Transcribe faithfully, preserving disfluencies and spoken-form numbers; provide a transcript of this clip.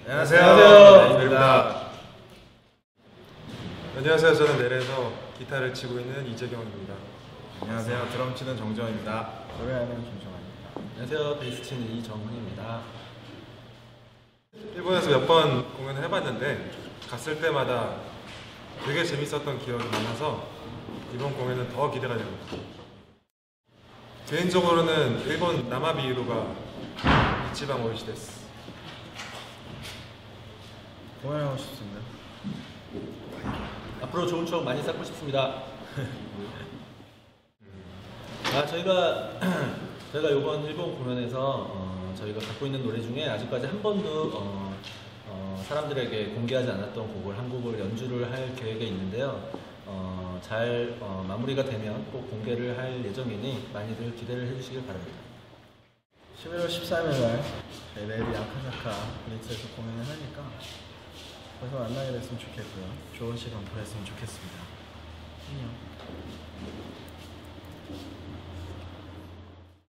안녕하세요. 안녕하세요. 네입니다. 안녕하세요. 저는 넬에서 기타를 치고 있는 이재경입니다. 안녕하세요. 드럼 치는 정재원입니다. 노래하는 김정환입니다. 안녕하세요. 베이스 치는 이정훈입니다. 일본에서 몇 번 공연을 해봤는데 갔을 때마다 되게 재밌었던 기억이 많아서 이번 공연은 더 기대가 됩니다. 개인적으로는 일본 나마비루가 이치방 오이시 데스. 공연하고 싶습니다. 앞으로 좋은 추억 많이 쌓고 싶습니다. 아 저희가 저희가 이번 일본 공연에서 어, 저희가 갖고 있는 노래 중에 아직까지 한 번도 어, 어, 사람들에게 공개하지 않았던 곡을 한 곡을 연주를 할 계획에 있는데요. 어, 잘 어, 마무리가 되면 꼭 공개를 할 예정이니 많이들 기대를 해주시길 바랍니다. 십일월 십삼일날 저희 내일 야카사카 블리츠에서 공연을 하니까 거기서 만나게 됐으면 좋겠고요. 좋은 시간 보냈으면 좋겠습니다. 안녕.